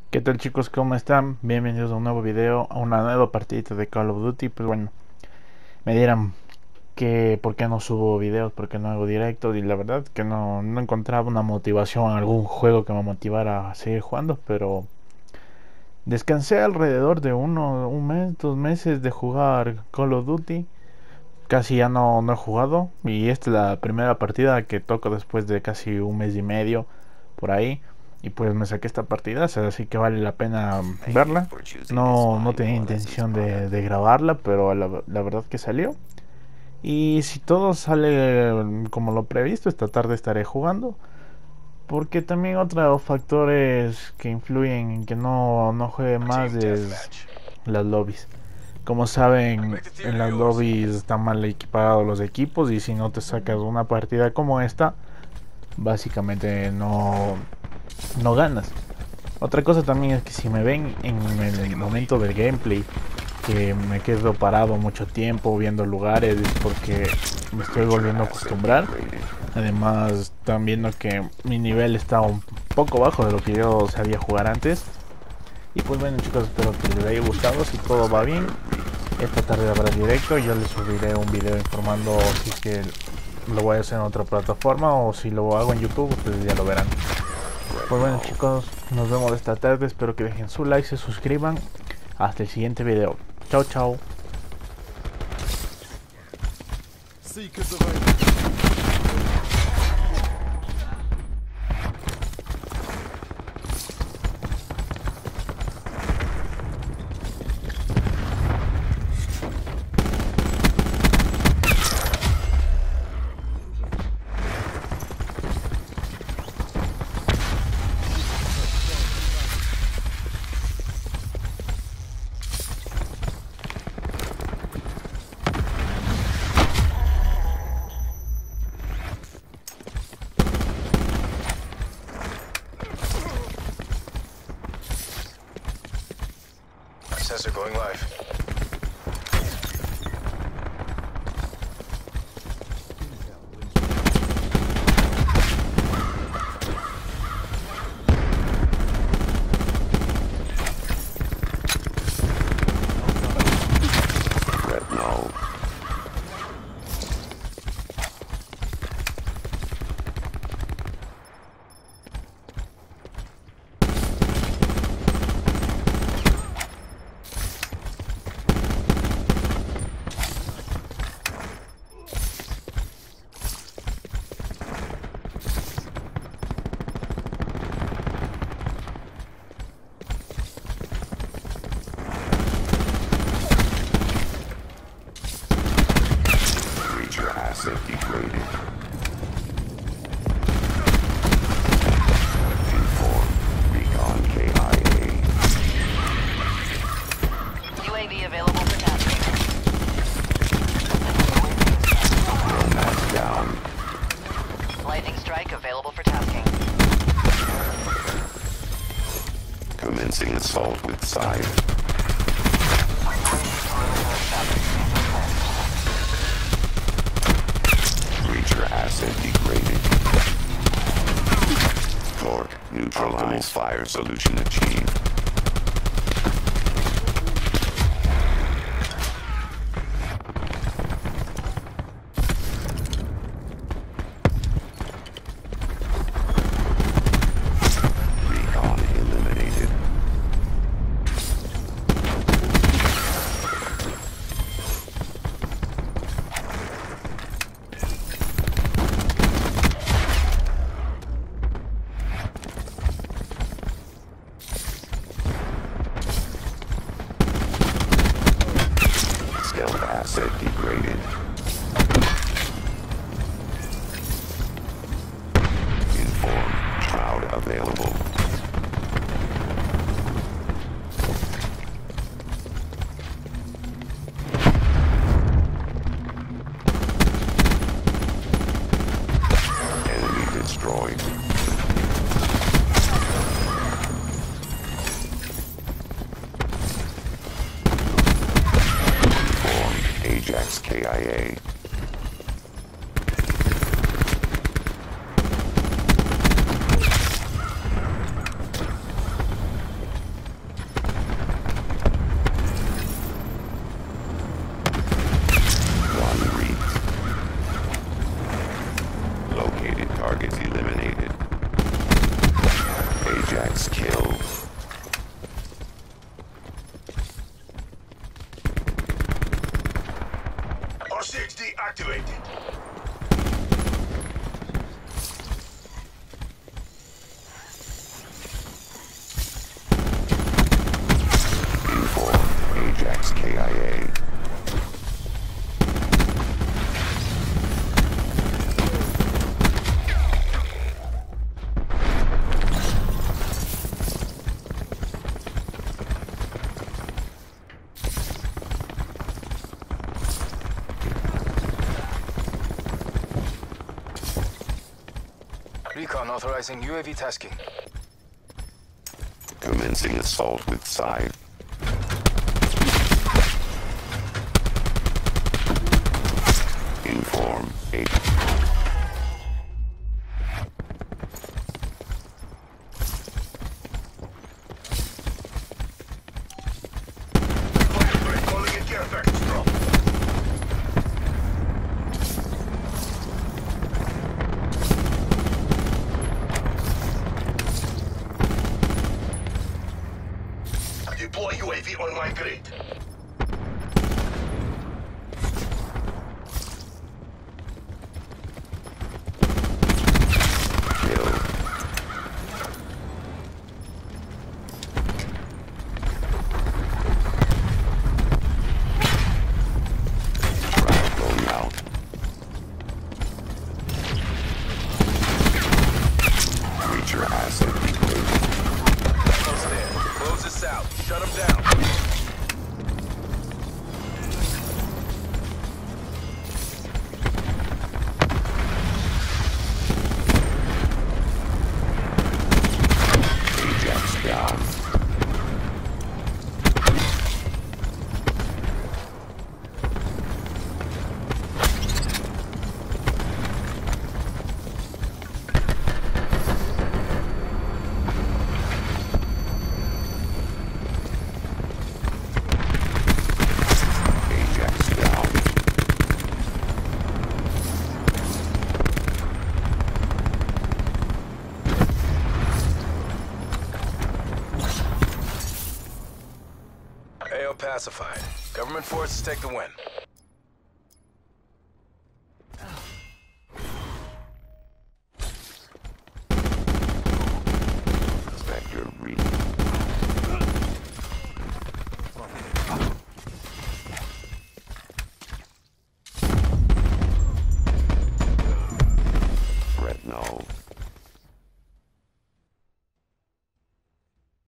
¿Qué tal chicos? ¿Cómo están? Bienvenidos a un nuevo video, a una nueva partidita de Call of Duty. Pues bueno, me dirán que por qué no subo videos, por qué no hago directos, y la verdad que no encontraba una motivación, algún juego que me motivara a seguir jugando, pero descansé alrededor de un mes, 2 meses de jugar Call of Duty. Casi ya no he jugado, y esta es la primera partida que toco después de casi un mes y medio por ahí. Y pues me saqué esta partida, así que vale la pena verla. No tenía intención de grabarla, pero la verdad que salió. Y si todo sale como lo previsto, esta tarde estaré jugando. Porque también otros factores que influyen en que no juegue más es las lobbies. Como saben, en las lobbies están mal equipados los equipos, y si no te sacas una partida como esta, básicamente no ganas. Otra cosa también es que si me ven en el momento del gameplay que me quedo parado mucho tiempo viendo lugares, es porque me estoy volviendo a acostumbrar. Además, están viendo que mi nivel está un poco bajo de lo que yo sabía jugar antes. Y pues bueno chicos, espero que les haya gustado. Si todo va bien, esta tarde habrá directo. Yo les subiré un video informando si es que lo voy a hacer en otra plataforma o si lo hago en YouTube. Ustedes ya lo verán. Pues bueno chicos, nos vemos esta tarde. Espero que dejen su like, se suscriban. Hasta el siguiente video. Chao chao. Sensor going live. Threat null. Asset degraded. Inform Recon KIA. UAV available for tasking. Nomad down. Lightning strike available for tasking. Commencing assault with scythe. Asset degraded. Torque neutralized. Fire solution achieved. Recon eliminated. Asset degraded. Inform Shroud available. Enemy destroyed. Ajax KIA. Ajax killed. R6D activated. Inform Ajax KIA. Recon authorizing UAV tasking. Commencing assault with side. Inform Ajax. Calling in care package drop. Deploy UAV on my grid. Killed. Frag going out. Creature asset deployed. Close there. Close this out. Shut them down. Ajax down. Ajax down. AO pacified. Government forces take the win. Vector read. Threat null.